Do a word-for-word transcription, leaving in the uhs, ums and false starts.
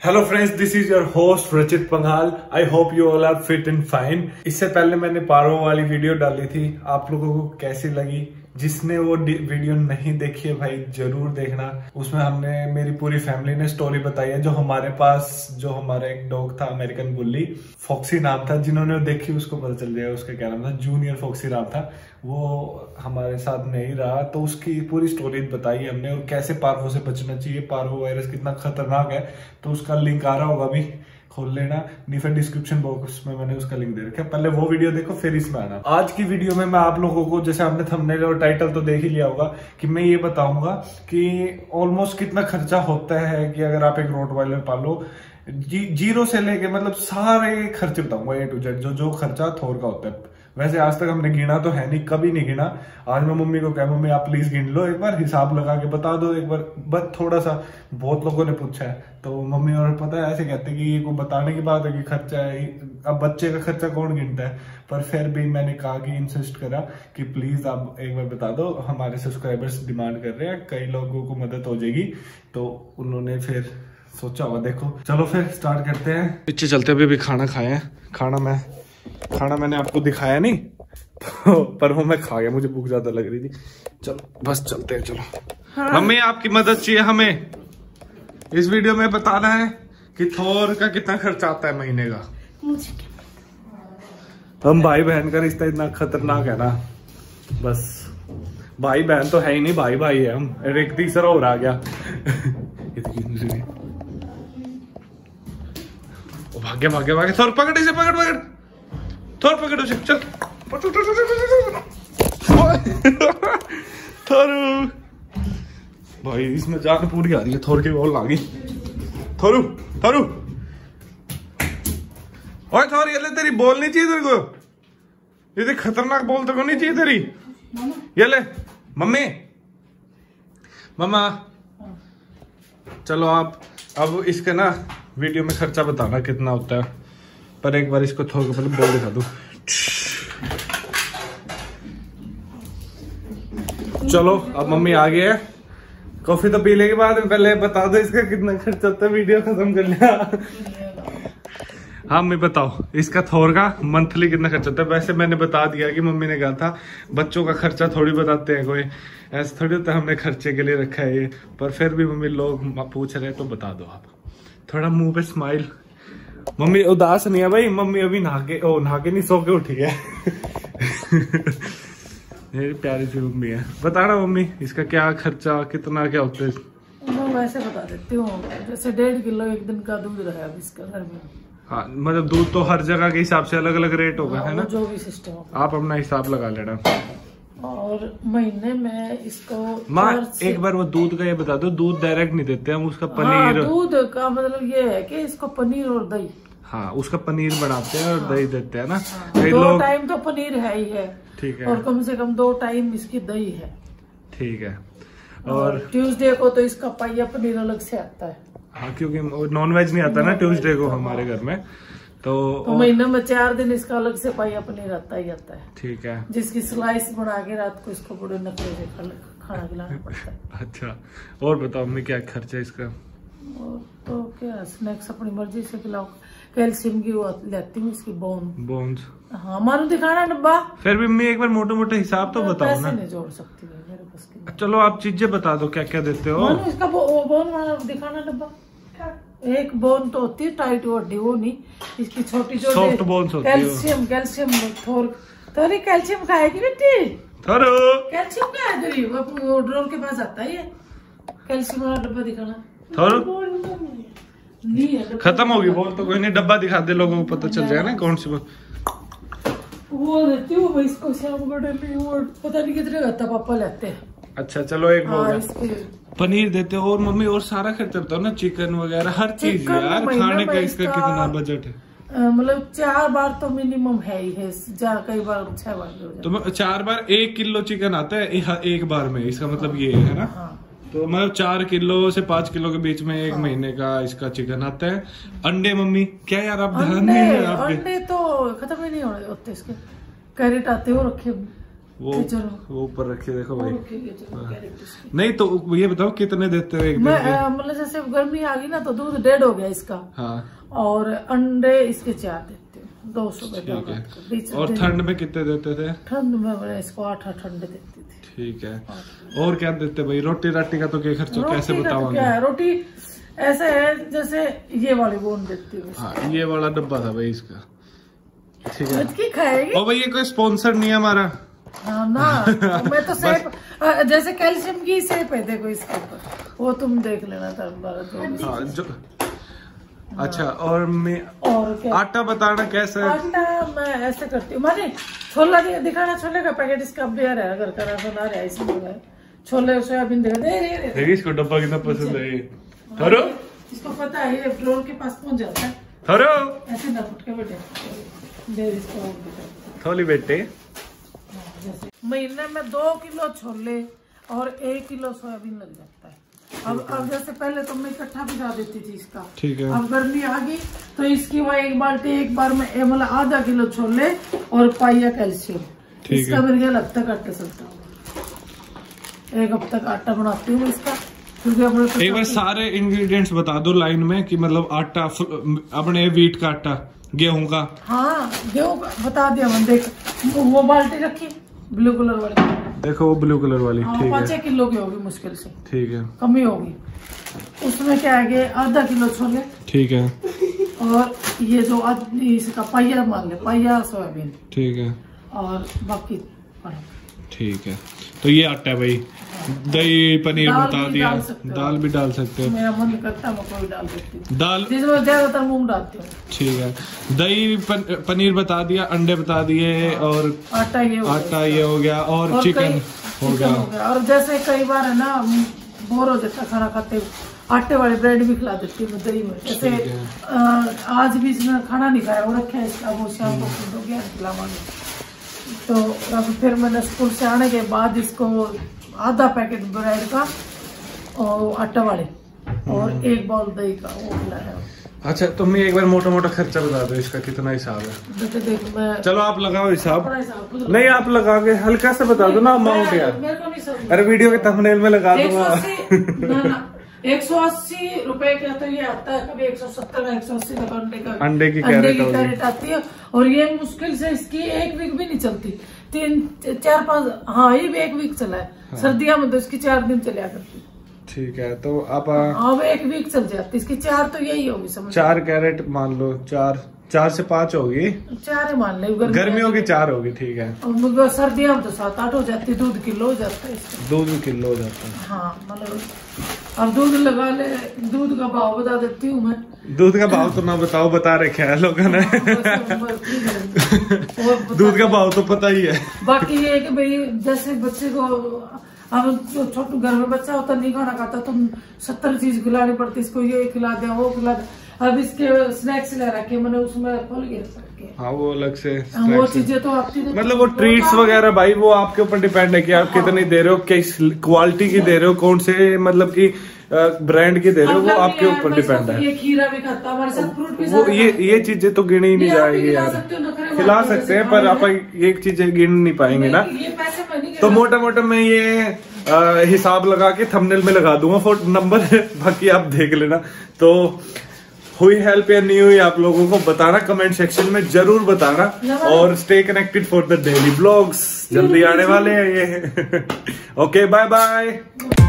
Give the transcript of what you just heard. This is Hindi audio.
Hello friends, this is your host Rachit Panghal. I hope you all are fit and fine. इससे पहले मैंने पारो वाली वीडियो डाली थी, आप लोगों को कैसी लगी? जिसने वो वीडियो नहीं देखी है भाई जरूर देखना। उसमें हमने मेरी पूरी फैमिली ने स्टोरी बताई है। जो हमारे पास जो हमारा एक डॉग था अमेरिकन बुल्ली, फॉक्सी नाम था। जिन्होंने देखी उसको पता चल जाएगा उसका क्या नाम था, जूनियर फॉक्सी नाम था। वो हमारे साथ नहीं रहा तो उसकी पूरी स्टोरी बताई हमने, और कैसे पार्वो से बचना चाहिए, पार्वो वायरस कितना खतरनाक है। तो उसका लिंक आ रहा होगा, अभी खोल लेना, नहीं फिर डिस्क्रिप्शन बॉक्स में मैंने उसका लिंक दे रखा है। पहले वो वीडियो देखो फिर इसमें आना। आज की वीडियो में मैं आप लोगों को, जैसे आपने थंबनेल और टाइटल तो देख ही लिया होगा, कि मैं ये बताऊंगा कि ऑलमोस्ट कितना खर्चा होता है कि अगर आप एक रोटवाइलर पालो। जी, जीरो से लेके मतलब सारे खर्चे बताऊंगा ए टू जेड, जो जो खर्चा थोर का होता है। वैसे आज तक हमने गिना तो है नहीं, कभी नहीं गिना। आज मैं मम्मी को कहा, मम्मी आप प्लीज गिन लो एक बार, हिसाब लगा के बता दो एक बार, बस थोड़ा सा। बहुत लोगों ने पूछा है तो मम्मी और पता है ऐसे कहते हैं कि ये को बताने की बात है कि खर्चा है। अब बच्चे का खर्चा कौन गिनता है? पर फिर भी मैंने कहा कि इंसिस्ट करा कि प्लीज आप एक बार बता दो, हमारे सब्सक्राइबर्स डिमांड कर रहे हैं, कई लोगों को मदद हो जाएगी। तो उन्होंने फिर सोचा होगा। देखो चलो फिर स्टार्ट करते हैं। पीछे चलते हुए भी खाना खाए हैं। खाना मैं खाना मैंने आपको दिखाया नहीं तो, पर वो मैं खा गया, मुझे भूख ज्यादा लग रही थी। चलो बस चलते हैं। चलो हाँ। मम्मी आपकी मदद चाहिए हमें। इस वीडियो में बताना है कि थोर का कितना खर्चा आता है महीने का। हम भाई बहन का रिश्ता इतना खतरनाक है ना, बस भाई बहन तो है ही नहीं, भाई भाई है हम। एक तीसरा और आ गया। भाग्य भाग्य भाग्य थोर पकड़, इसे पकड़ पकड़ थोर पकड़ उसे, चल थोरू भाई, इसमें जान पूरी आ रही है। थोर की बॉल आ गई। थोरू थोरू ओए थोर, ये ले, तेरी बॉल नहीं चाहिए तेरे को? ये खतरनाक बॉल तेरे को नहीं चाहिए तेरी? ये ले मम्मी, मम्मा चलो आप अब इसके ना वीडियो में खर्चा बताना कितना होता है। पर एक बार इसको थोड़ा पहले बॉल दिखा दूं। चलो अब मम्मी आ गई है। कॉफी तो पीने के बाद पहले बता दो इसका कितना खर्चा होता है, वीडियो खत्म कर लिया। हाँ मैं बताओ इसका थोर का मंथली कितना खर्चा होता है? वैसे मैंने बता दिया कि मम्मी ने कहा था बच्चों का खर्चा थोड़ी बताते हैं कोई, ऐसा थोड़ी होता है। हमने खर्चे के लिए रखा है ये, पर फिर भी मम्मी लोग पूछ रहे हैं तो बता दो आप। थोड़ा मुंह पे स्माइल। मम्मी उदास नहीं है भाई, मम्मी अभी नहा के ओ नहा के नहीं सो के उठी है। मेरी प्यारी सी मम्मी है। बताना मम्मी इसका क्या खर्चा कितना क्या होता है? मैं वैसे बता देती हूँ, जैसे डेढ़ किलो एक दिन का दूध रहा है इसका घर में। हाँ मतलब दूध तो हर जगह के हिसाब से अलग अलग रेट होगा, है ना? जो भी सिस्टम होगा आप अपना हिसाब लगा लेना। और महीने में इसको माँ एक बार वो दूध का ये बता दो, दूध डायरेक्ट नहीं देते हम, उसका पनीर। हाँ, दूध का मतलब ये है कि इसको पनीर और दही, हाँ उसका पनीर बनाते हैं और हाँ, दही देते हैं ना। हाँ, दो लोग... टाइम तो पनीर है ही है, ठीक है, और कम से कम दो टाइम इसकी दही है, ठीक है। और ट्यूसडे को तो इसका पाइया पनीर अलग से आता है। हाँ क्योंकि नॉन वेज नहीं आता ना ट्यूसडे को हमारे घर में, तो, तो महीने में चार दिन इसका अलग से पाइया पनीर आता ही आता है, ठीक है। जिसकी स्लाइस बना के रात को इसको बड़े नखरे से खाना खिलाना पड़ता है। अच्छा और बताओ मम्मी क्या खर्चा है इसका? और तो क्या स्नैक्स अपनी मर्जी से खिलाओ। कैल्शियम की वो लेती हूँ इसकी बोन बोन्स। हाँ मानो दिखाना डब्बा। फिर भी मम्मी एक बार मोटे मोटे हिसाब तो बताओ ना। नहीं जोड़ सकती है मेरे पास की। चलो आप चीजें बता दो क्या क्या देते हो। इसका बोन दिखाना डब्बा। एक बोन तो होती है टाइट हड्डी, वो नहीं, इसकी छोटी छोटी सॉफ्ट बोन्स होती है। कैल्शियम कैल्शियम थोर थोड़ी कैल्शियम खाएगी बेटी। थोरो कैल्शियम क्या है तेरी? वो ड्रोन के पास आता है ये कैल्शियम वाला डब्बा दिखाना। थोरो नहीं है, खत्म होगी बोल तो कोई नहीं, डब्बा दिखा दे, लोगों को पता चल जाएगा ना कौन सी बोल। वो देती हूँ मैं इसको श्यामगढ़ में, वो पता नहीं कितने घंटा पापा लेते हैं। अच्छा चलो एक बोल पनीर देते हो, और मम्मी और सारा खर्चा बताओ ना, चिकन वगैरह हर चीज यार, खाने का इसका कितना बजट है? मतलब चार बार तो मिनिमम है ही है, कई बार छह बार। तो चार बार एक किलो चिकन आता है एक बार में, इसका मतलब ये है ना? हाँ। तो मतलब चार किलो से पाँच किलो के बीच में एक हाँ। महीने का इसका चिकन आता है। अंडे मम्मी क्या यार आप ध्यान नहीं है आपके? अंडे तो खत्म ही नहीं होते इसके, कैरेट आते हो रखे। वो वो ऊपर रखे देखो भाई। नहीं तो ये बताओ कितने देते हो? मतलब जैसे गर्मी आ गई ना तो दूध डेढ़ हो गया इसका। हाँ। और अंडे इसके चार देते हो दो सौ रुपए। और ठंड में कितने देते थे? ठंड में मैं इसको आठ आठ अंडे देती थी। ठीक है। और क्या देते भाई? रोटी राटी का तो क्या खर्चा कैसे बताओगे? क्या है रोटी ऐसे है जैसे ये वाली बोन देती हूँ। हाँ, ये वाला डब्बा था भाई इसका। ठीक है। खाएगी। ओ भाई ये कोई स्पॉन्सर नहीं है हमारा। हाँ ना मैं तो सेप जैसे कैल्शियम की सेप है देखो इसके ऊपर, वो तुम देख लेना था जो। हाँ, जो अच्छा। और मैं और क्या? आटा बताना कैसे? आटा मैं ऐसे करती हूँ। मैंने छोला दिखाना, छोले का पैकेट इसका बेयर है अगर करा बना रहा है इसमें छोले सोयाबीन दे दे। इसको डब्बा कितना पसंद है? थोरो इसको पता है ये फ्लोर के पास पहुंच जाता है। थोरो ऐसे ना फुटके बेटे दे इसको थोली बेटे। महीने में दो किलो छोले और एक किलो सोयाबीन लग जाता है। अब अब जैसे पहले तो मैं इकट्ठा भिगा देती थी इसका। ठीक है। अब गर्मी आ गई तो इसकी वो एक बाल्टी एक बार में मतलब आधा किलो छोले और पाइया कैल्शियम इसका मेरे ख्याल अब तक आटा चलता हूँ। एक अब तक आटा बनाती हूँ इसका। एक बार सारे इंग्रेडिएंट्स बता दो लाइन में कि मतलब आटा अपने वीट का आटा, गेहूं का। हाँ गेहूं का बता दिया मैंने। देख वो बाल्टी रखी ब्लू कलर वाली, देखो वो ब्लू कलर वाली। हाँ, ठीक है। पाँच किलो की होगी मुश्किल से। ठीक है। कमी होगी। उसमें क्या है आधा किलो छोले। ठीक है। और ये जो इसका पाइया मान ले, पाइया सोयाबीन। ठीक है। और बाकी ठीक है। तो ये आटा है भाई। दही पनीर बता दिया, दाल भी डाल सकते हो। मेरा मन करता है मैं कोई डाल सकती हूँ। दाल जिसमें ज्यादातर मूंग डालती हूँ। ठीक है। दही पन, पनीर बता दिया, अंडे बता दिए। और आटा ये आटा ये हो गया और, और चिकन हो गया। और जैसे कई बार है ना बोर हो जाता खाना खाते आटे वाले ब्रेड भी खिला देती हूँ दही में। जैसे आज भी इसने खाना नहीं खाया वो रखा है इसका, वो शाम को हो गया खिलावांगे। तो अब फिर मैंने स्कूल से आने के बाद इसको आधा पैकेट ब्रेड का और आटा वाले और एक बाउल दही का वो खिलाया। अच्छा तुम तो एक बार मोटा मोटा खर्चा बता दो इसका कितना हिसाब है? देख मैं चलो आप लगाओ हिसाब। नहीं आप लगा के हल्का से बता दो ना अमाउंट यार। अरे वीडियो के थंबनेल में लगा दूंगा। एक सौ अस्सी रुपए का तो ये आता है, कभी एक सौ सत्तर का, एक सौ अस्सी का अंडे का अंडे की अंडे की कैरेट आती है। और ये मुश्किल से इसकी एक वीक भी नहीं चलती, तीन चार पाँच हाँ ये भी एक वीक चला है। हाँ। सर्दियों में तो इसकी चार दिन चलिया करती। ठीक है। तो आप अब एक वीक चल जाती इसकी चार तो यही होगी समझ। चार कैरेट मान लो, चार चार से पाँच होगी, चार ही मान ले। गर्मियों की चार होगी। ठीक है। और सर्दियों में तो सात आठ हो जाती, दूध किलो हो जाता है। दूध भी किलो हो जाता है। हाँ मतलब अब दूध लगा ले। दूध का भाव बता देती हूँ मैं। दूध का भाव तो ना बताओ, बता रखे है लोगों ने। दूध का भाव तो पता ही है। बाकी ये कि भाई जैसे बच्चे को अब छोटे घर में बच्चा होता नहीं खाना खाता, तुम सत्तर चीज खिलानी पड़ती, इसको ये खिला दिया वो खिला दिया। अब इसके स्नैक्स ले रखे मैंने उसमें खोल गया। हाँ वो अलग से वो चीजें तो आपकी मतलब वो ट्रीट्स वगैरह भाई वो आपके ऊपर डिपेंड है कि आप कितनी दे रहे हो, किस क्वालिटी की दे रहे हो, कौन से मतलब की ब्रांड की दे रहे हो, वो आपके ऊपर डिपेंड है। ये खीरा भी खाता हमारे साथ, फ्रूट भी वो ये ये चीजें तो गिनी ही नहीं जाएगी यार। खिला सकते हैं पर आप ये चीजें गिन नहीं पाएंगे ना। तो मोटा मोटा मैं ये आ, हिसाब लगा के थंबनेल में लगा दूंगा फोन नंबर, बाकी आप देख लेना। तो हुई हेल्प या नहीं हुई आप लोगों को बताना कमेंट सेक्शन में जरूर बताना। और stay connected for the daily blogs, जल्दी आने वाले हैं ये। Okay bye bye.